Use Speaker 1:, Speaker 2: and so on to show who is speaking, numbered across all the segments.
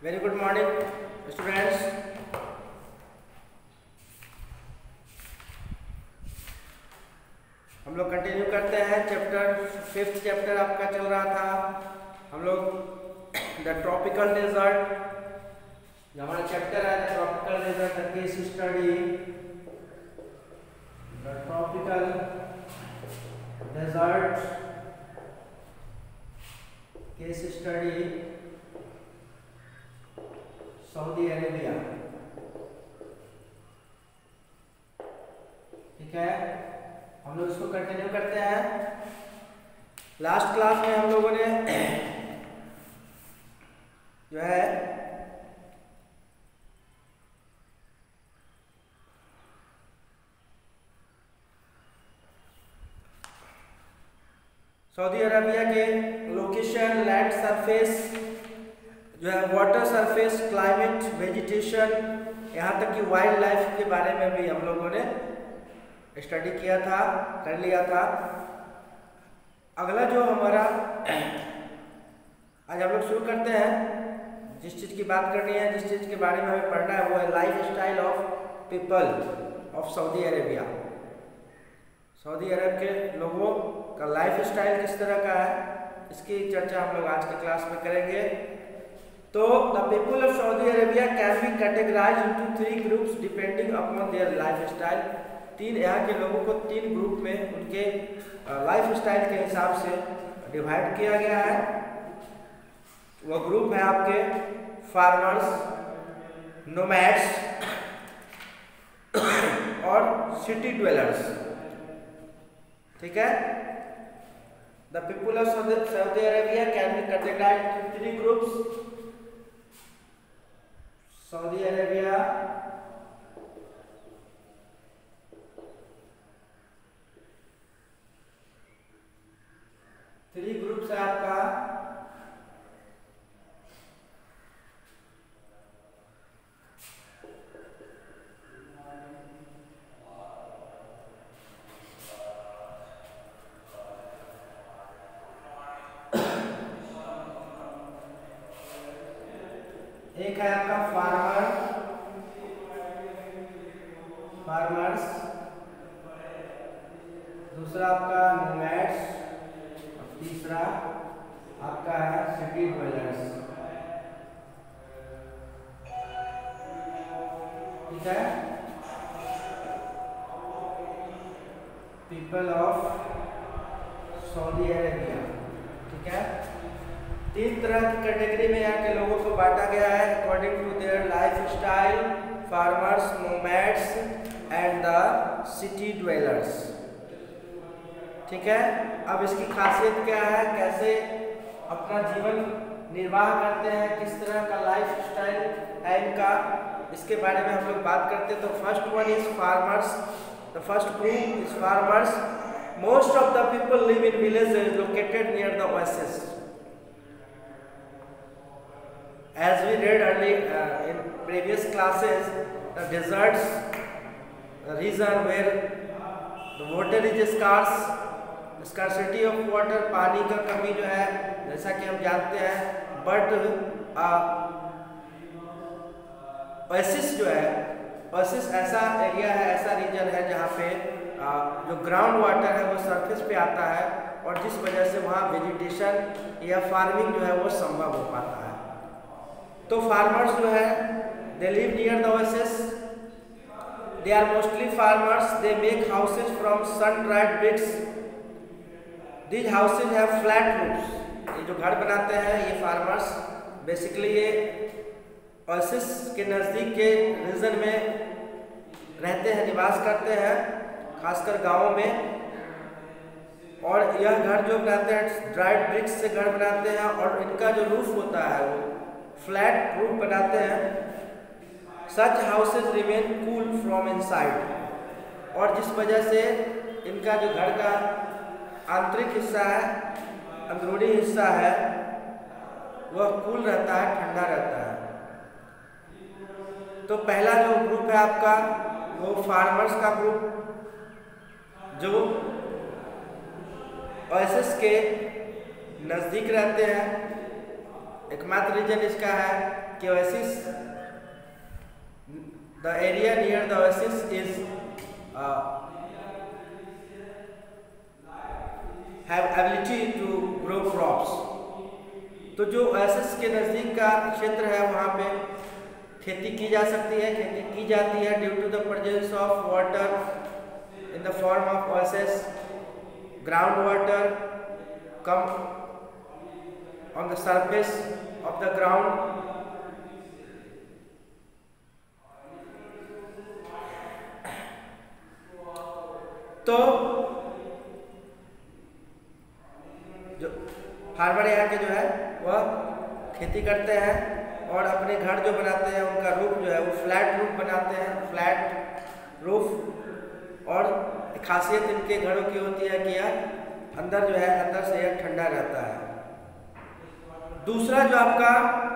Speaker 1: Very good morning students. हम लोग continue करते हैं। फिफ्थ चैप्टर आपका चल रहा था। हम लोग द ट्रॉपिकल डेजर्ट, जो हमारा चैप्टर है the tropical desert the case study, the tropical desert case study Saudi Arabia. ठीक है, हम लोग इसको कंटिन्यू करते हैं। लास्ट क्लास में हम लोगों ने जो है सऊदी अरेबिया के लोकेशन, लैंड सरफेस, जो है वाटर सरफेस, क्लाइमेट, वेजिटेशन, यहाँ तक कि वाइल्ड लाइफ के बारे में भी हम लोगों ने स्टडी किया था, कर लिया था। अगला जो हमारा आज हम लोग शुरू करते हैं, जिस चीज़ की बात करनी है, जिस चीज़ के बारे में हमें पढ़ना है, वो है life style of people of Saudi Arabia. Saudi Arab के लोगों का लाइफ स्टाइल किस तरह का है, इसकी चर्चा हम लोग आज के क्लास में करेंगे। तो the people of Saudi Arabia can be categorize into 3 groups depending upon their life style. यहाँ के लोगों को 3 ग्रुप में उनके लाइफ स्टाइल के हिसाब से डिवाइड किया गया है। वो ग्रुप है आपके फार्मर्स, नोमैड्स और सिटी ड्वेलर्स। ठीक है, the people of Saudi Arabia can be categorized into 3 groups. Saudi Arabia three groups है आपका। एक है आपका फार्मर्स, दूसरा आपका नोमैड्स, तीसरा आपका है सिटी ड्वेलर्स। ठीक है, पीपल ऑफ सऊदी अरेबिया। ठीक है, 3 तरह की कैटेगरी में यहाँ के लोगों को बांटा गया है according to their life style, farmers, nomads and the city dwellers. ठीक है, अब इसकी खासियत क्या है, कैसे अपना जीवन निर्वाह करते हैं, किस तरह का लाइफ स्टाइल है इनका, इसके बारे में हम लोग बात करते हैं। तो first one is farmers. The first group is farmers. Most of the people live in villages located near the oasis. As we read earlier in previous classes, the deserts, the region where the water is scarce, scarcity of water, पानी का कमी जो है, जैसा कि हम जानते हैं, बट ओएसिस जो है, ओएसिस ऐसा एरिया है, ऐसा रीजन है जहाँ पे जो ग्राउंड वाटर है वो सरफेस पे आता है, और जिस वजह से वहाँ वेजिटेशन या फार्मिंग जो है वो संभव हो पाता है। तो फार्मर्स जो है they live near the oasis, they are mostly farmers, they make houses from sun dried bricks. These houses have flat roofs. ये जो घर बनाते हैं ये फार्मर्स बेसिकली ये ओएसिस के नज़दीक के रीजन में रहते हैं, निवास करते हैं, खासकर गाँवों में। और यह घर जो बनाते हैं ड्राइड ब्रिक्स से घर बनाते हैं, और इनका जो रूफ होता है वो फ्लैट रूफ बनाते हैं। Such houses remain cool from inside, और जिस वजह से इनका जो घर का आंतरिक हिस्सा है, अंदरूनी हिस्सा है, वह कूल रहता है, ठंडा रहता है। तो पहला जो ग्रुप है आपका वो फार्मर्स का ग्रुप, जो ओएसिस के नज़दीक रहते हैं। एकमात्र रीजन इसका है कि oasis, the area near the oasis is have ability to grow crops. तो जो ओएसिस के नज़दीक का क्षेत्र है वहाँ पे खेती की जा सकती है, खेती की जाती है due to the presence of water in the form of oasis, ground water come on the surface of the ground. तो जो फार्मर यहाँ के जो है वह खेती करते हैं और अपने घर जो बनाते हैं उनका रूफ जो है वो फ्लैट रूफ बनाते हैं, फ्लैट रूफ। और खासियत इनके घरों की होती है कि यार अंदर जो है, अंदर से यह ठंडा रहता है। दूसरा जो आपका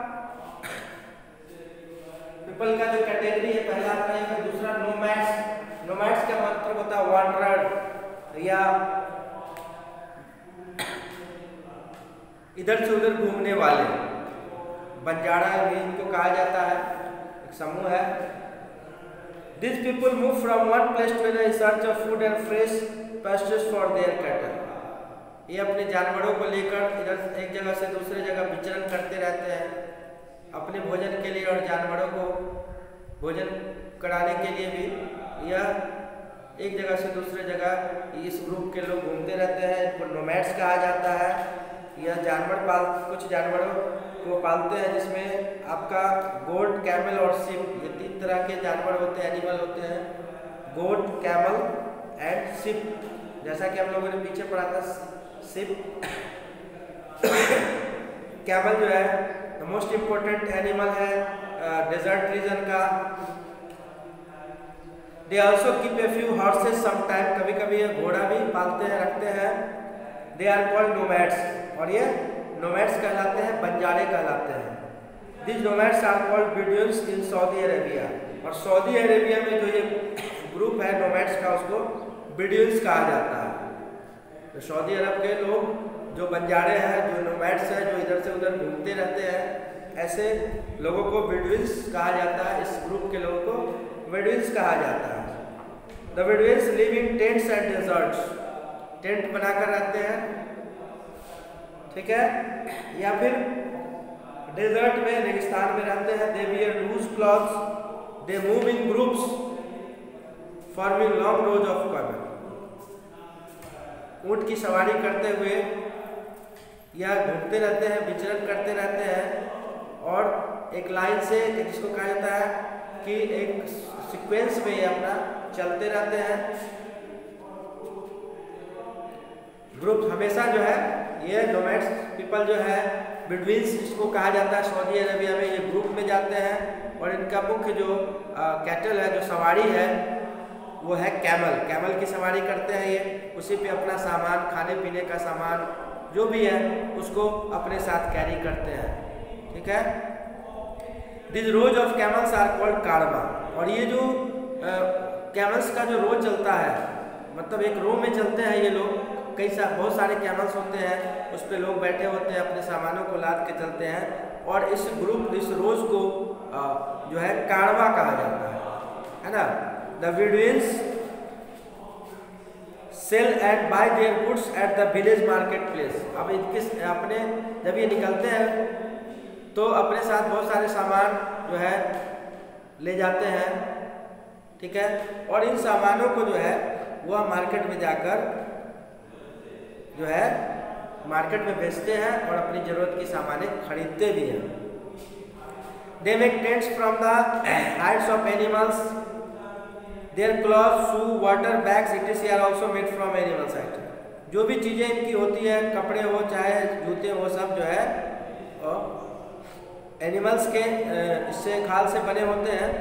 Speaker 1: पीपल का जो कैटेगरी है, पहला आपका है, दूसरा नोमैड्स। नोमैड्स का मतलब होता है वांडरर, या इधर से उधर घूमने वाले, बंजारा भी इनको कहा जाता है, एक समूह है। These people move from one place to another in search of food and fresh pastures for their cattle. ये अपने जानवरों को लेकर इधर एक जगह से दूसरे जगह विचरण करते रहते हैं अपने भोजन के लिए, और जानवरों को भोजन कराने के लिए भी यह एक जगह से दूसरे जगह इस ग्रुप के लोग घूमते रहते हैं। इनको नोमैड्स कहा जाता है। यह जानवर कुछ जानवरों को पालते हैं जिसमें आपका गोट, कैमल और सिप, ये 3 तरह के जानवर होते हैं, एनिमल होते हैं, गोट, कैमल एंड सिप। जैसा कि हम लोगों ने पीछे पढ़ा था, सिप कैमल जो है द मोस्ट इम्पोर्टेंट एनिमल है डेजर्ट रीजन का। They also keep a few horses sometime, कभी कभी ये घोड़ा भी पालते हैं, रखते हैं। दे आर कॉल्ड नोमैड्स, और ये नोमैड्स कहलाते हैं, बंजारे कहलाते हैं। This nomads are called Bedouins in Saudi Arabia, और सऊदी अरेबिया में जो ये ग्रुप है नोमैड्स का उसको बेडुइन्स कहा जाता है। तो सऊदी अरब के लोग जो बंजारे हैं, जो नोमैड्स हैं, जो इधर से उधर घूमते रहते हैं, ऐसे लोगों को बेडुइन्स कहा जाता है। इस ग्रुप के लोगों को बेडुइन्स कहा जाता है। The Bedouins live in tents and deserts, tent बनाकर रहते हैं, ठीक है, या फिर डेजर्ट में, रेगिस्तान में रहते हैं। They wear loose clothes, they move in groups forming long rows of camel. ऊंट की सवारी करते हुए या घूमते रहते हैं, विचरण करते रहते हैं, और एक लाइन से, जिसको कहा जाता है कि एक सीक्वेंस में ये अपना चलते रहते हैं। ग्रुप हमेशा जो है, ये नोमैड्स पीपल जो है, बेडुइन्स जिसको कहा जाता है, सऊदी अरेबिया में ये ग्रुप में जाते हैं, और इनका मुख्य जो कैटल है, जो सवारी है, वो है कैमल। कैमल की सवारी करते हैं ये, उसी पे अपना सामान, खाने पीने का सामान जो भी है उसको अपने साथ कैरी करते हैं, ठीक है। This rows of camels are called caravan, और ये जो कैमल्स का जो रोज चलता है, मतलब एक रो में चलते हैं ये लोग, बहुत सारे कैमल्स होते हैं, उस पर लोग बैठे होते हैं, अपने सामानों को लाद के चलते हैं, और इस रोज को जो है कारवा कहा जाता है ना। The Bedouins sell and buy their goods at the village market place. अब इनके अपने जब ये निकलते हैं तो अपने साथ बहुत सारे सामान जो है ले जाते हैं, ठीक है, और इन सामानों को जो है वह मार्केट में जाकर जो है मार्केट में बेचते हैं और अपनी ज़रूरत की सामानें खरीदते भी हैं। They make tents from the hides of animals, their cloth, shoe, water bags it are also made from animals item. जो भी चीज़ें इनकी होती है, कपड़े हो चाहे जूते हो, सब जो है एनिमल्स के इससे खाल से बने होते हैं।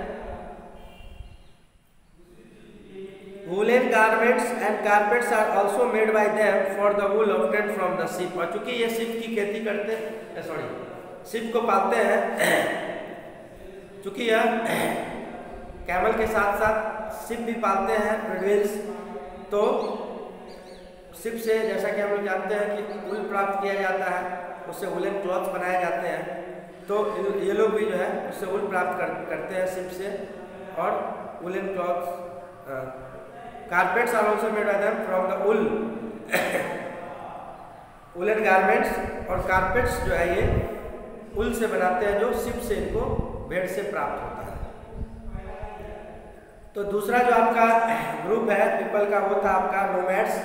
Speaker 1: Woolen garments and carpets are also made by them for the wool obtained from the sheep। और चूंकि ये sheep की खेती करते हैं, sheep को पालते हैं, चूंकि यह कैमल के साथ साथ sheep भी पालते हैं बेडुइन्स, तो sheep से जैसा कि हम लोग जानते हैं कि वूल प्राप्त किया जाता है, उससे वूलन क्लॉथ बनाए जाते हैं। तो ये लोग भी जो है उससे ऊल प्राप्त करते हैं शिप से, और woolen clothes, carpets are also made by them from the wool, woolen garments और कारपेट्स जो है ये उल से बनाते हैं, जो शिप से इनको भेड़ से प्राप्त होता है। तो दूसरा जो आपका ग्रुप है पीपल का, वो था आपका नोमैड्स।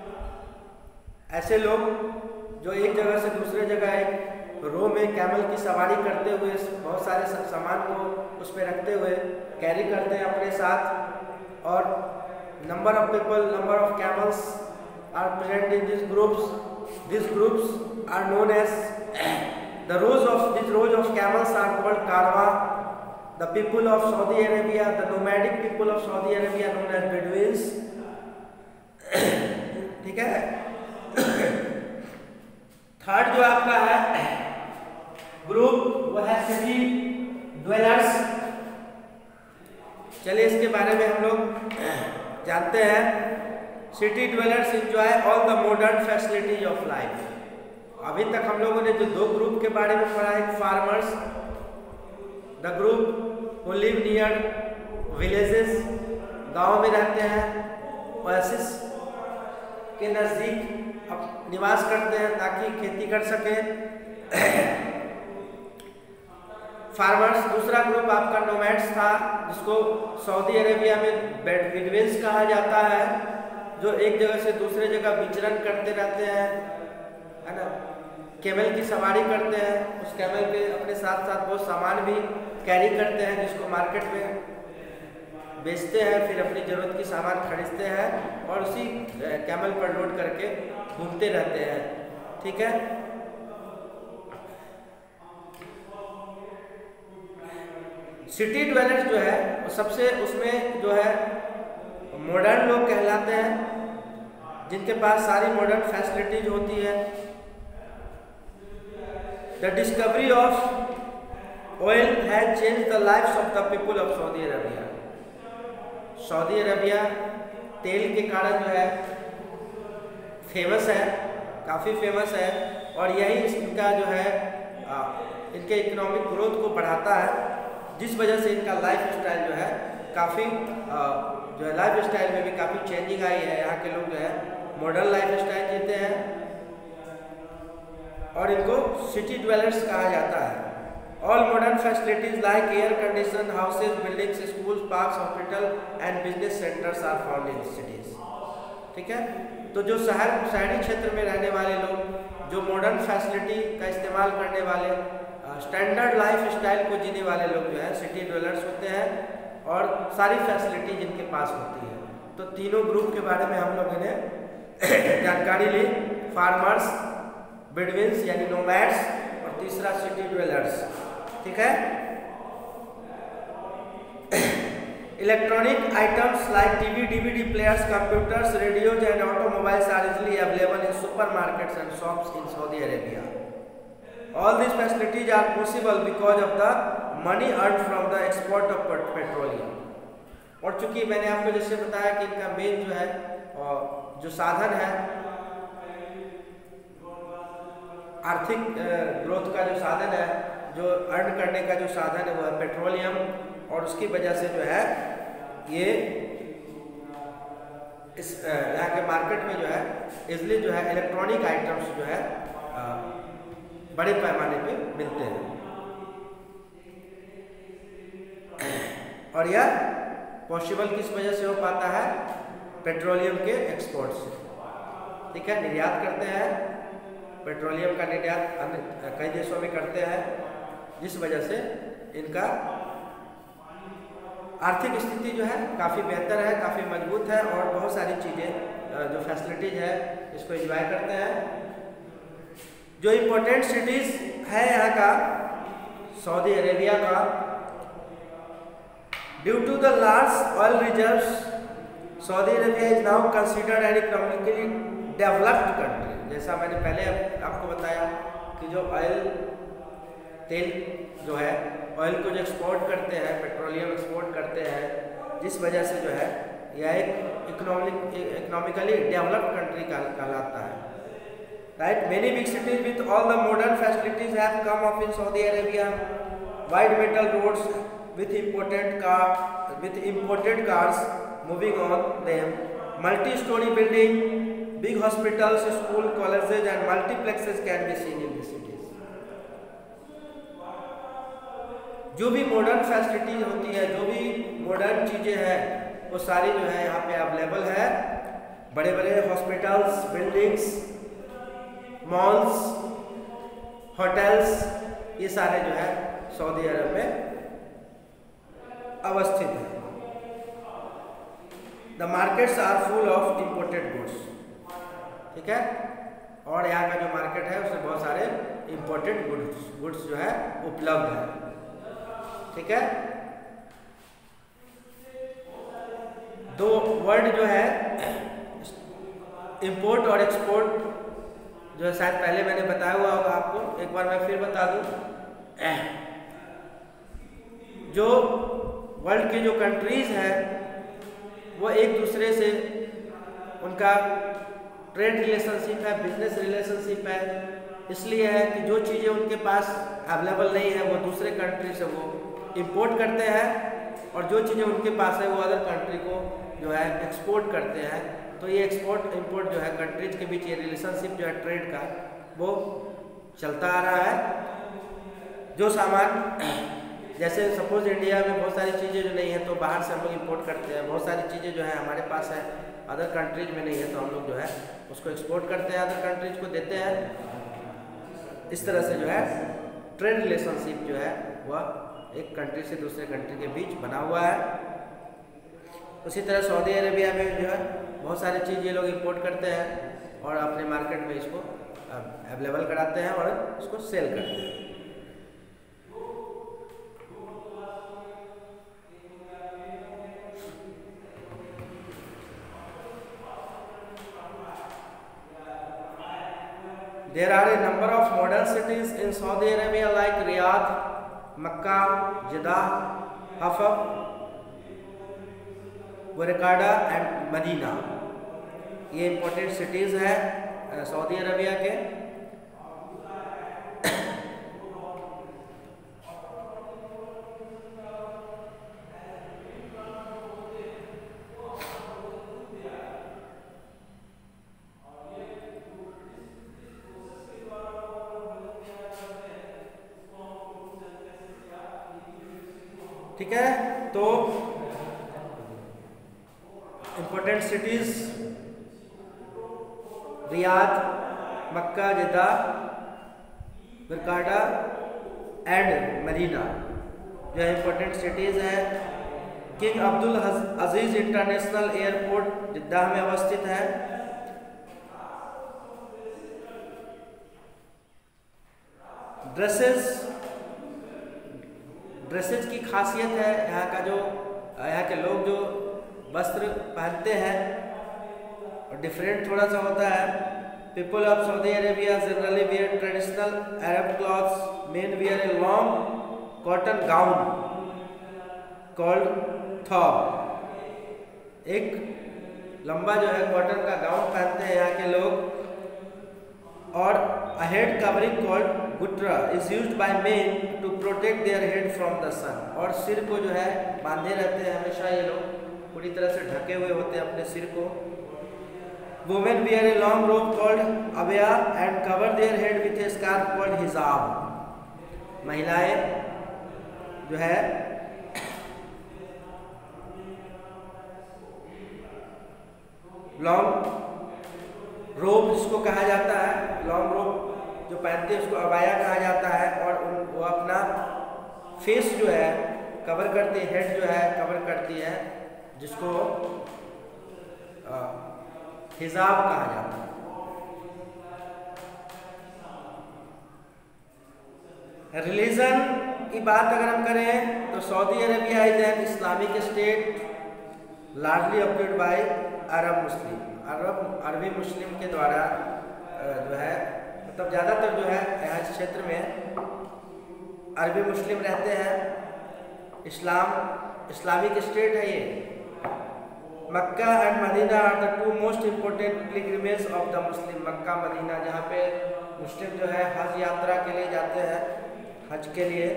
Speaker 1: ऐसे लोग जो एक जगह से दूसरे जगह एक रो में कैमल की सवारी करते हुए बहुत सारे सामान को उस पर रखते हुए कैरी करते हैं अपने साथ, और number of people, number of camels are present in this groups are known as the rows of camels are called karwa. The people of Saudi Arabia, the nomadic people of Saudi Arabia known as Bedouins, ठीक है। Third जो आपका है group वो है city dwellers. चलिए इसके बारे में हम लोग जानते हैं। City dwellers enjoy all the modern facilities of life. अभी तक हम लोगों ने जो दो ग्रुप के बारे में पढ़ा है, farmers, the group who live near villages, गांव में रहते हैं, ओएसिस के नज़दीक अब निवास करते हैं ताकि खेती कर सकें, फार्मर्स। दूसरा ग्रुप आपका नोमैड्स था, जिसको सऊदी अरेबिया में बेडविन्स कहा जाता है, जो एक जगह से दूसरे जगह विचरण करते रहते हैं, है ना, कैमल की सवारी करते हैं, उस कैमल के अपने साथ साथ बहुत सामान भी कैरी करते हैं, जिसको मार्केट में बेचते हैं, फिर अपनी ज़रूरत की सामान खरीदते हैं और उसी कैमल पर लोड करके घूमते रहते हैं, ठीक है। सिटी ड्वेलर्स जो है वो सबसे उसमें जो है मॉडर्न लोग कहलाते हैं, जिनके पास सारी मॉडर्न फैसिलिटीज होती है। The discovery of oil has changed the lives of the people of Saudi Arabia. Saudi Arabia तेल के कारण जो है फेमस है, काफ़ी फेमस है, और यही इनका जो है इनके इकोनॉमिक ग्रोथ को बढ़ाता है, जिस वजह से इनका लाइफ स्टाइल जो है काफ़ी जो है लाइफ स्टाइल में भी काफ़ी चेंजिंग आई है। यहाँ के लोग जो है मॉडर्न लाइफ स्टाइल जीते हैं और इनको सिटी ड्वेलर्स कहा जाता है। All modern facilities like air condition houses, buildings, schools, parks, hospital and business centres are found in cities, ठीक है। तो जो शहरी क्षेत्र में रहने वाले लोग, जो मॉडर्न फैसिलिटी का इस्तेमाल करने वाले, स्टैंडर्ड लाइफ स्टाइल को जीने वाले लोग जो है सिटी ड्वेलर्स होते हैं, और सारी फैसिलिटी जिनके पास होती है। तो तीनों ग्रुप के बारे में हम लोगों ने जानकारी ली, फार्मर्स, बेडविन्स यानी नोमैड्स, और तीसरा सिटी ड्वेलर्स, ठीक है। Electronic items like TV, DVD players, computers, radios and automobiles are easily available in supermarkets and shops in Saudi Arabia. All this facilities are possible because of the money earn from the export of petroleum. और चूंकि मैंने आपको जैसे बताया कि इनका main जो है जो साधन है, आर्थिक ग्रोथ का जो साधन है, जो अर्न करने का जो साधन है वो है पेट्रोलियम, और उसकी वजह से जो है ये इस यहाँ के मार्केट में जो है इसलिए जो है इलेक्ट्रॉनिक आइटम्स जो है बड़े पैमाने पे मिलते हैं, और यह पॉसिबल किस वजह से हो पाता है? पेट्रोलियम के एक्सपोर्ट से, ठीक है। निर्यात करते हैं, पेट्रोलियम का निर्यात अन्य कई देशों में करते हैं, जिस वजह से इनका आर्थिक स्थिति जो है काफ़ी बेहतर है, काफ़ी मजबूत है, और बहुत सारी चीज़ें जो फैसिलिटीज है इसको एंजॉय करते हैं। जो इम्पोर्टेंट सिटीज़ है यहाँ का सऊदी अरेबिया का, due to the large oil reserves Saudi Arabia is now considered an economically developed country. जैसा मैंने पहले आपको बताया कि जो ऑयल तेल जो है ऑयल को जो एक्सपोर्ट करते हैं, पेट्रोलियम एक्सपोर्ट करते हैं, जिस वजह से जो है यह एक इकोनॉमिकली डेवलप्ड कंट्री कहलाता है। right? Many big cities with all the modern facilities have come up in Saudi Arabia. Wide metal roads with imported cars moving on them, multi-story building, big hospitals, school, colleges and multiplexes can be seen in these cities. जो भी modern facilities होती है, जो भी modern चीज़ें हैं, वो सारी जो है यहाँ पे अवेलेबल है। बड़े बड़े हॉस्पिटल्स, बिल्डिंग्स, मॉल्स, होटल्स, ये सारे जो है सऊदी अरब में अवस्थित है। The markets are full of imported goods, ठीक है। और यहाँ का जो मार्केट है उसमें बहुत सारे इम्पोर्टेड गुड्स जो है उपलब्ध है, ठीक है। दो वर्ड जो है इंपोर्ट और एक्सपोर्ट जो है शायद पहले मैंने बताया हुआ होगा आपको, एक बार मैं फिर बता दूं। जो वर्ल्ड की जो कंट्रीज हैं वो एक दूसरे से उनका ट्रेड रिलेशनशिप है, बिजनेस रिलेशनशिप है। इसलिए है कि जो चीज़ें उनके पास अवेलेबल नहीं है वो दूसरे कंट्री से वो इंपोर्ट करते हैं, और जो चीज़ें उनके पास है वो अदर कंट्री को जो है एक्सपोर्ट करते हैं। तो ये एक्सपोर्ट इंपोर्ट जो है कंट्रीज के बीच ये रिलेशनशिप जो है ट्रेड का वो चलता आ रहा है। जो सामान जैसे सपोज इंडिया में बहुत सारी चीज़ें जो नहीं है तो बाहर से हम लोग इंपोर्ट करते हैं, बहुत सारी चीज़ें जो है हमारे पास है अदर कंट्रीज में नहीं है तो हम लोग जो है उसको एक्सपोर्ट करते हैं, अदर कंट्रीज को देते हैं। इस तरह से जो है ट्रेड रिलेशनशिप जो है वह एक कंट्री से दूसरे कंट्री के बीच बना हुआ है। उसी तरह सऊदी अरेबिया में जो है बहुत सारी चीज़ ये लोग इंपोर्ट करते हैं और अपने मार्केट में इसको अवेलेबल कराते हैं और इसको सेल करते हैं। There are a number of modern cities in Saudi Arabia like Riyadh, Makkah, Jeddah, Haifa, Warqada and Medina। ये इम्पोर्टेंट सिटीज़ हैं सऊदी अरबिया के। ठीक है, तो important cities Riyadh, Mecca, Jeddah, Warqada and Medina जो है इम्पोर्टेंट सिटीज़ हैं। King Abdul Aziz International Airport Jeddah में अवस्थित है। ड्रेसेस की खासियत है यहाँ का जो यहाँ के लोग जो वस्त्र पहनते हैं और डिफरेंट थोड़ा सा होता है। People of Saudi Arabia generally wear traditional Arab clothes, men wear a long cotton gown called thobe. एक लंबा जो है कॉटन का गाउन पहनते हैं यहाँ के लोग। और a head covering called gutra is used by men to protect their head from the sun। और सिर को जो है बांधे रहते हैं हमेशा, ये लोग पूरी तरह से ढके हुए होते हैं अपने सिर को। Women wear a long robe called abaya and cover their head with a scarf called hijab। महिलाएं जो है लॉन्ग रोब जिसको कहा जाता है, लॉन्ग रोब जो पहनते हैं उसको अबाया कहा जाता है। और वो अपना फेस जो है कवर करती है, हेड जो है कवर करती है, जिसको हिजाब कहा जाता है। रिलीजन की बात अगर हम करें तो Saudi Arabia is an Islamic state largely occupied by Arab Muslim. अरबी मुस्लिम के द्वारा जो है मतलब ज़्यादातर जो है यहाँ इस क्षेत्र में अरबी मुस्लिम रहते हैं। इस्लामिक स्टेट है ये। Mecca and Medina are the two most important pilgrimage of the Muslim. Mecca Medina जहाँ पे मुस्लिम जो है हज यात्रा के लिए जाते हैं, हज के लिए।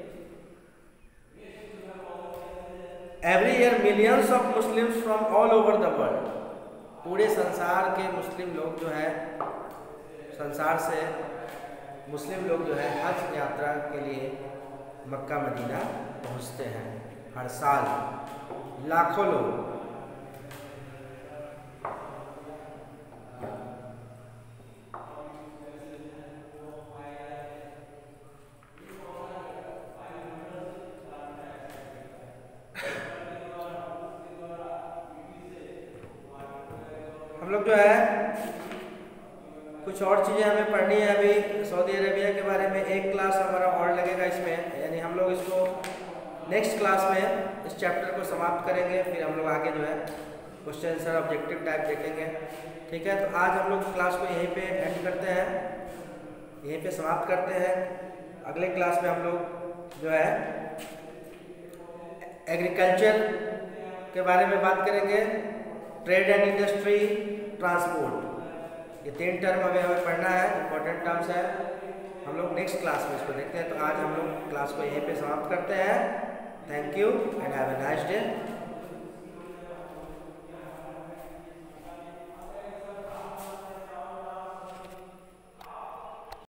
Speaker 1: Every year millions of Muslims from all over the world, पूरे संसार के मुस्लिम लोग जो है, संसार से मुस्लिम लोग जो है हज यात्रा के लिए मक्का मदीना पहुंचते हैं हर साल, लाखों लोग। हम लोग जो है कुछ और चीज़ें हमें पढ़नी है अभी सऊदी अरेबिया के बारे में। एक क्लास हमारा और लगेगा इसमें, यानी हम लोग इसको नेक्स्ट क्लास में इस चैप्टर को समाप्त करेंगे, फिर हम लोग आगे जो है क्वेश्चन आंसर ऑब्जेक्टिव टाइप देखेंगे। ठीक है, तो आज हम लोग क्लास को यहीं पे एंड करते हैं, यहीं पे समाप्त करते हैं। अगले क्लास में हम लोग जो है एग्रीकल्चर के बारे में बात करेंगे, ट्रेड एंड इंडस्ट्री, ट्रांसपोर्ट, ये 3 टर्म अभी हमें पढ़ना है, इंपॉर्टेंट टर्म्स है। हम लोग नेक्स्ट क्लास में इसको देखते हैं। तो आज हम लोग क्लास को यहीं पे समाप्त करते हैं। Thank you and have a nice day.